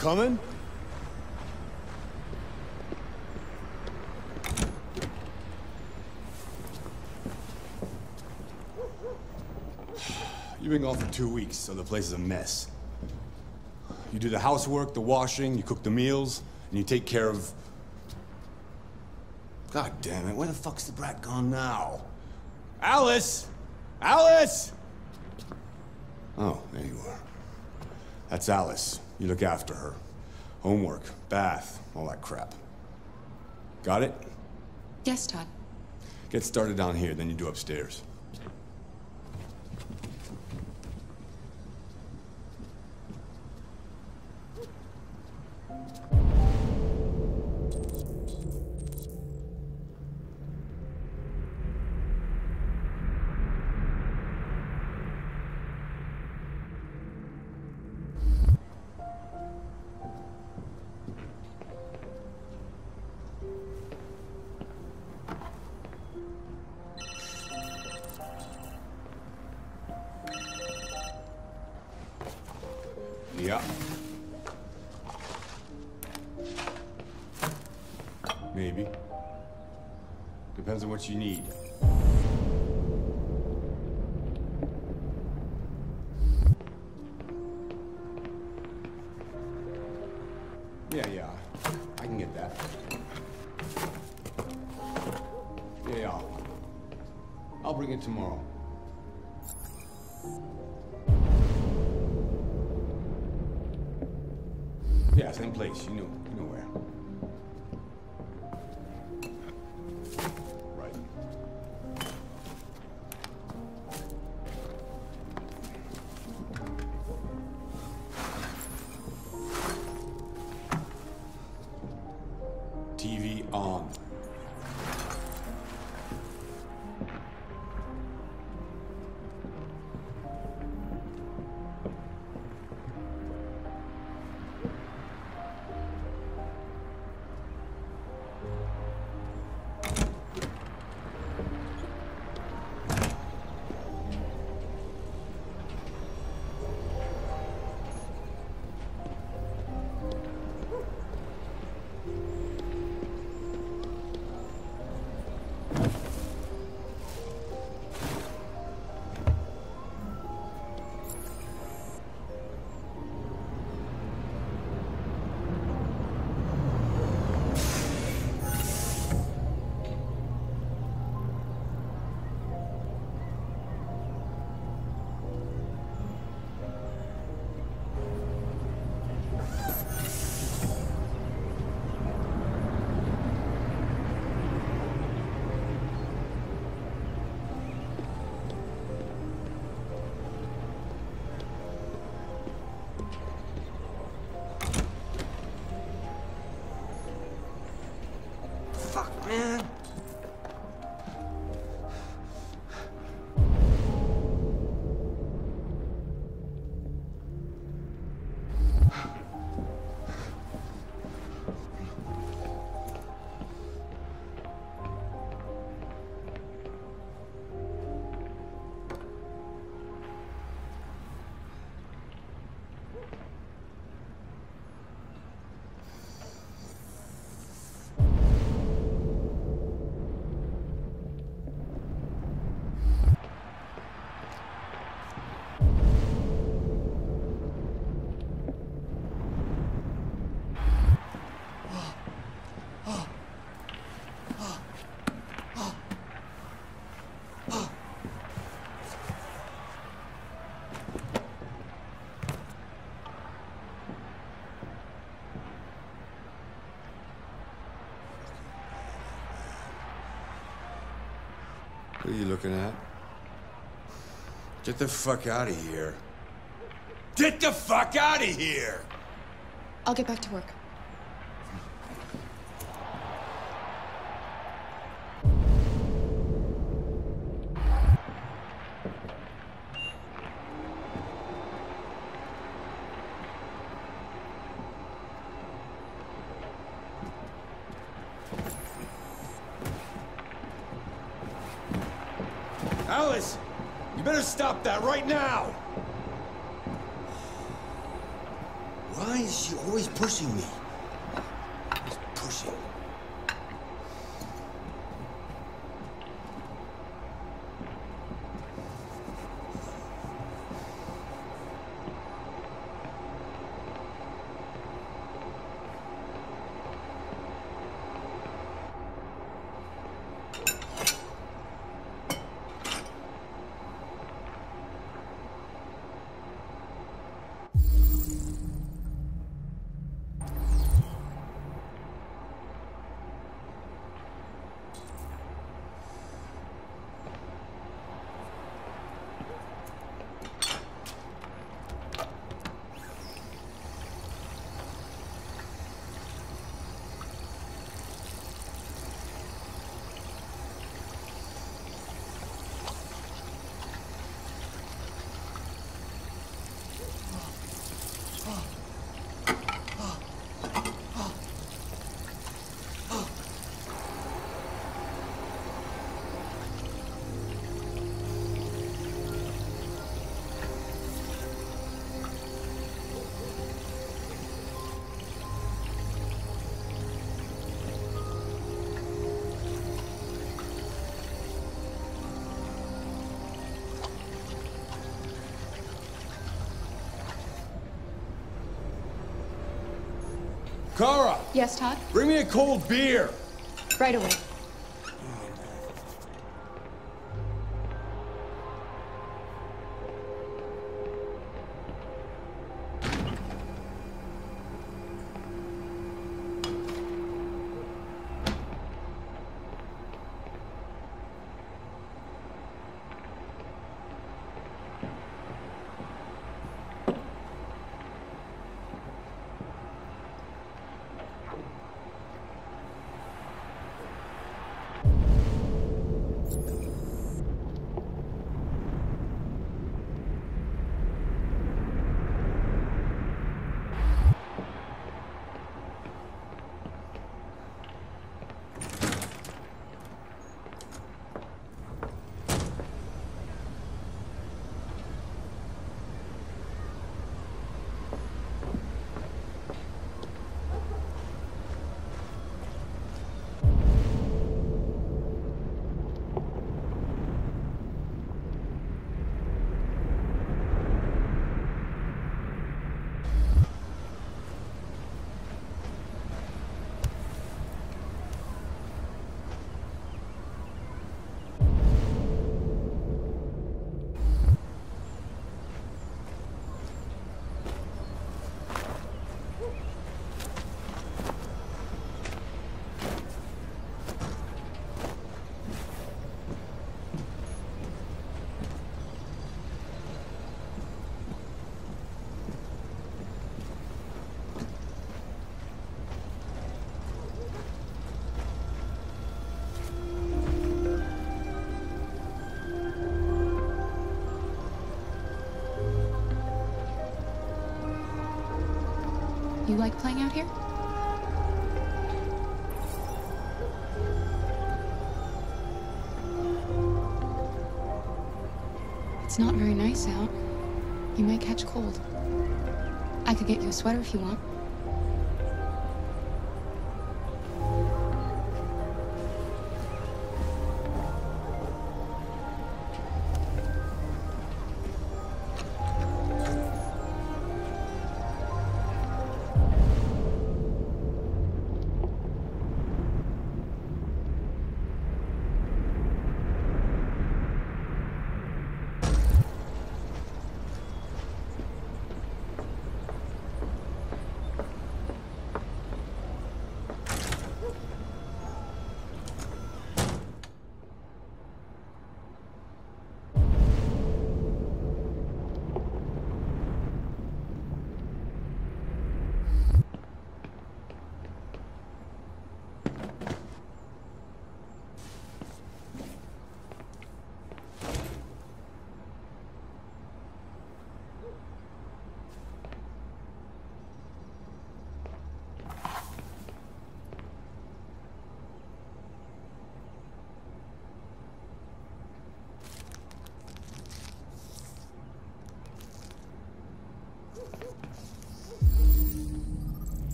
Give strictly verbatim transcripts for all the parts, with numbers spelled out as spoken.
coming? You've been gone for two weeks, so the place is a mess. You do the housework, the washing, you cook the meals, and you take care of... God damn it, where the fuck's the brat gone now? Alice! Alice! Oh, there you are. That's Alice. You look after her. Homework, bath, all that crap. Got it? Yes, Todd. Get started down here, then you do upstairs. Yeah. Maybe. Depends on what you need. Yeah, yeah. I can get that. Yeah, yeah. I'll bring it tomorrow. Yeah, same place. You know, you know where. Right. T V on. Man. What are you looking at? Get the fuck out of here. Get the fuck out of here! I'll get back to work. Alice! You better stop that right now! What? Why is she always pushing me? Always pushing. Kara! Yes, Todd? Bring me a cold beer! Right away. You like playing out here? It's not very nice out. You might catch cold. I could get you a sweater if you want.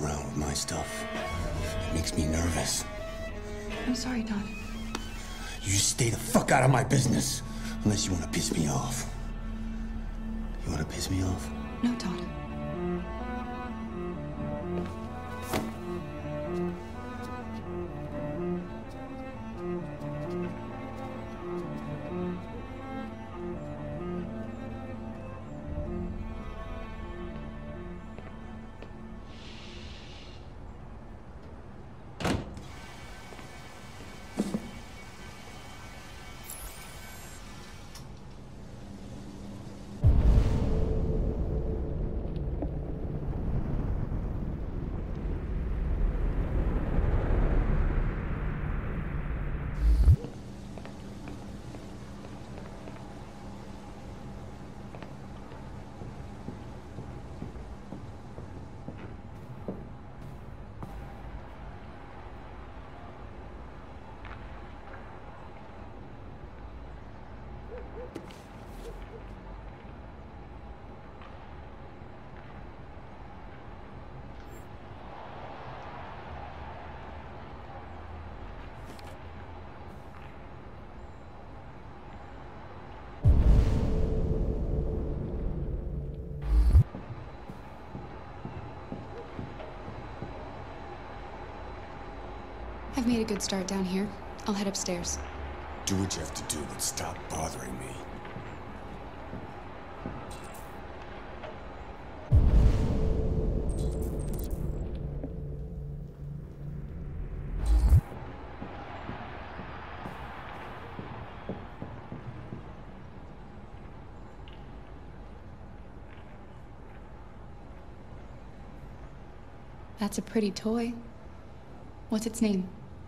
around with my stuff. It makes me nervous. I'm sorry, Todd. You just stay the fuck out of my business. Unless you want to piss me off. You want to piss me off? No, Todd. I've made a good start down here. I'll head upstairs. Do what you have to do, but stop bothering me. That's a pretty toy. What's its name?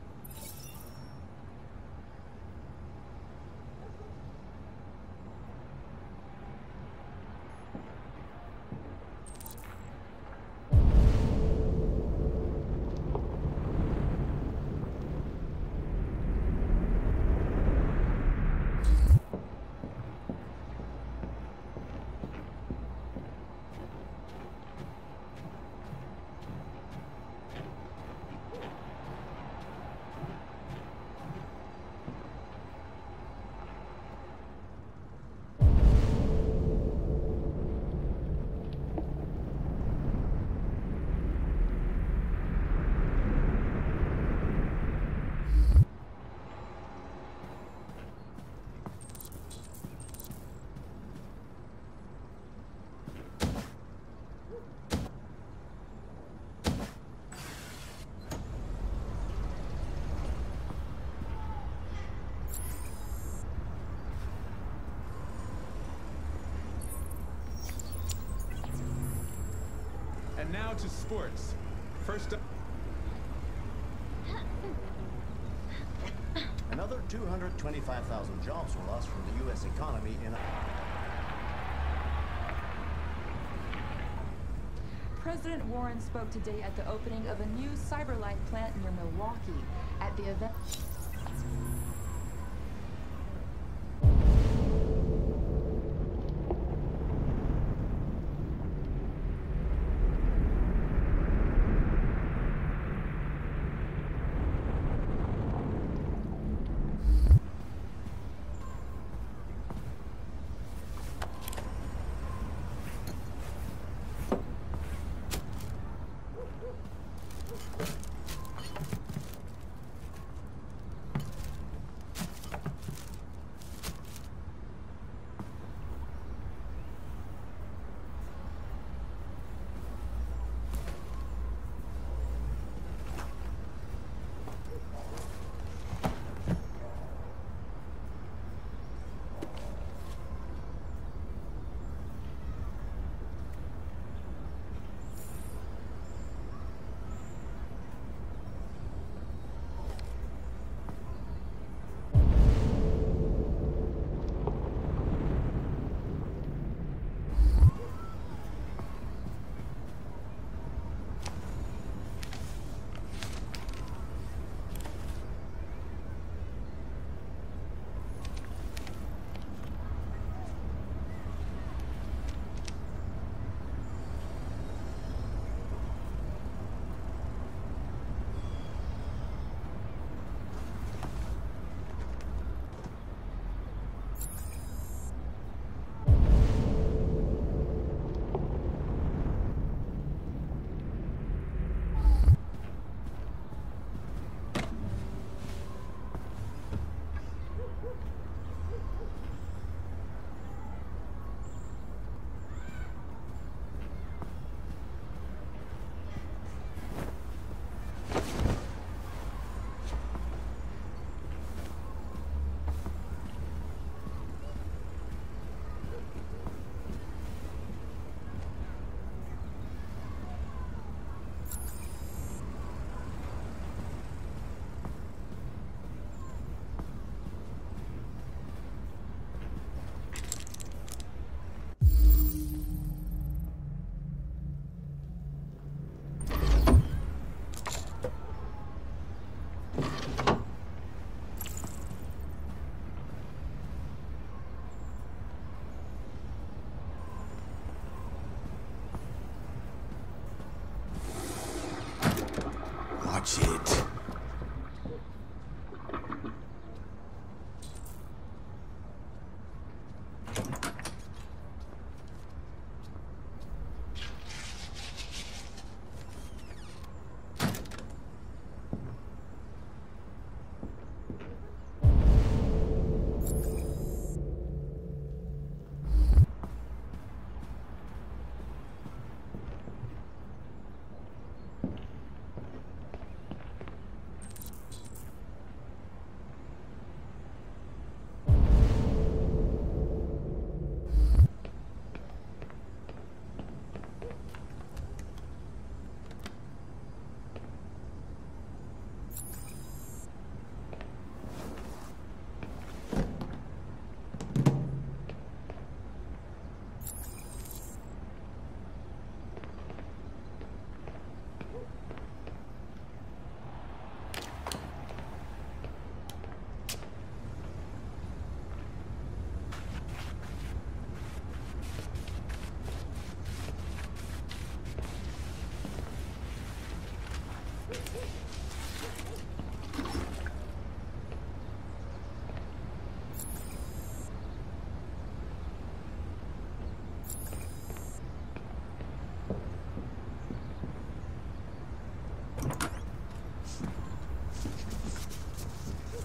And now to sports. First up. Another two hundred twenty-five thousand jobs were lost from the U S economy in... President Warren spoke today at the opening of a new CyberLife plant near Milwaukee. At the event...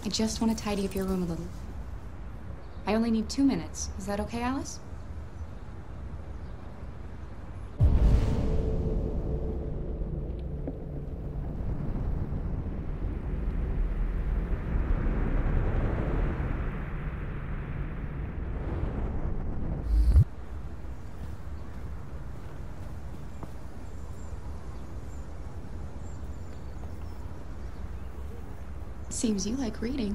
I just want to tidy up your room a little. I only need two minutes. Is that okay, Alice? Seems you like reading.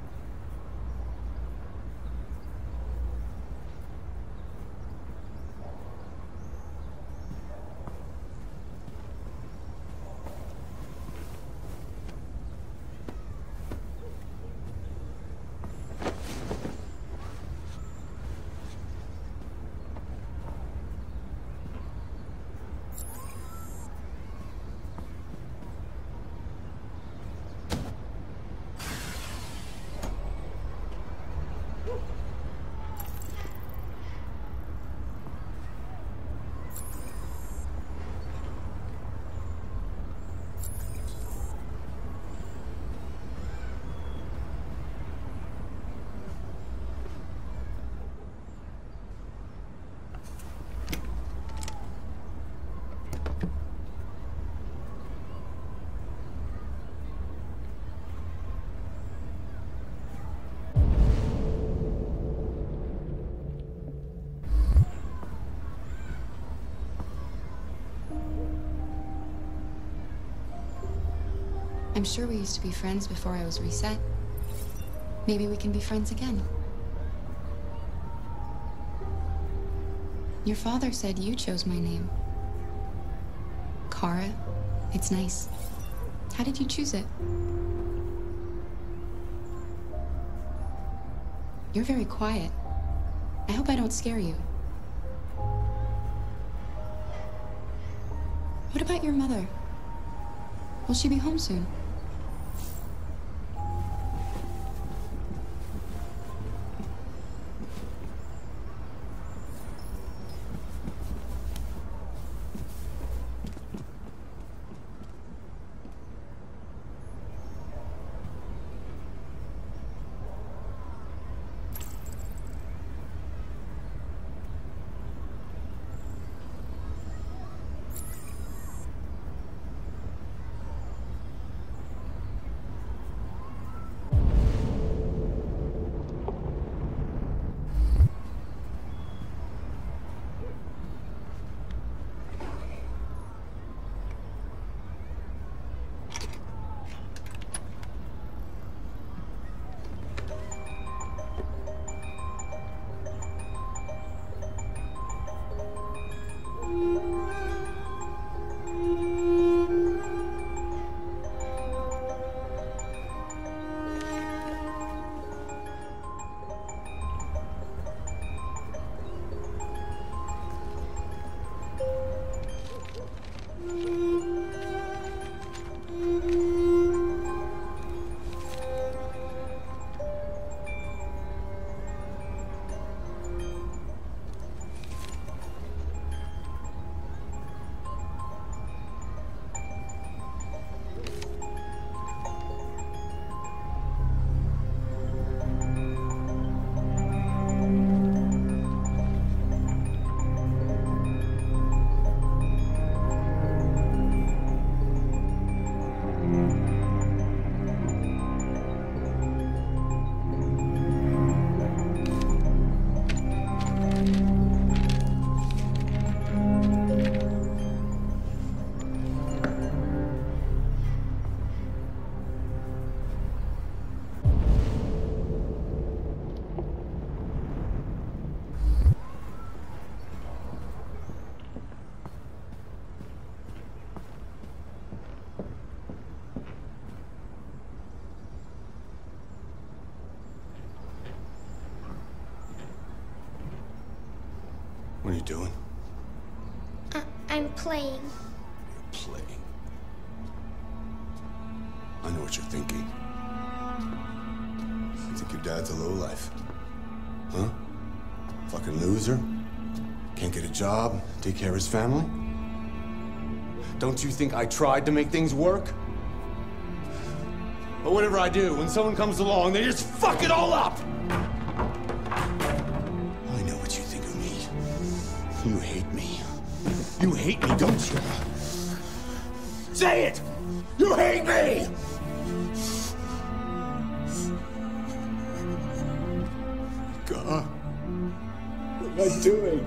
I'm sure we used to be friends before I was reset. Maybe we can be friends again. Your father said you chose my name. Kara. It's nice. How did you choose it? You're very quiet. I hope I don't scare you. What about your mother? Will she be home soon? What are you doing? Uh, I'm playing. You're playing. I know what you're thinking. You think your dad's a lowlife? Huh? Fucking loser? Can't get a job, take care of his family? Don't you think I tried to make things work? But whatever I do, when someone comes along, they just fuck it all up! I know what you think of me. You hate me. You hate me, don't you? Say it! You hate me! God, what am I doing?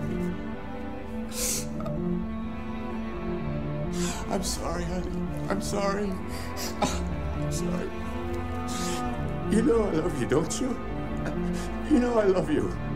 I'm sorry, honey. I'm sorry. I'm sorry. You know I love you, don't you? You know I love you.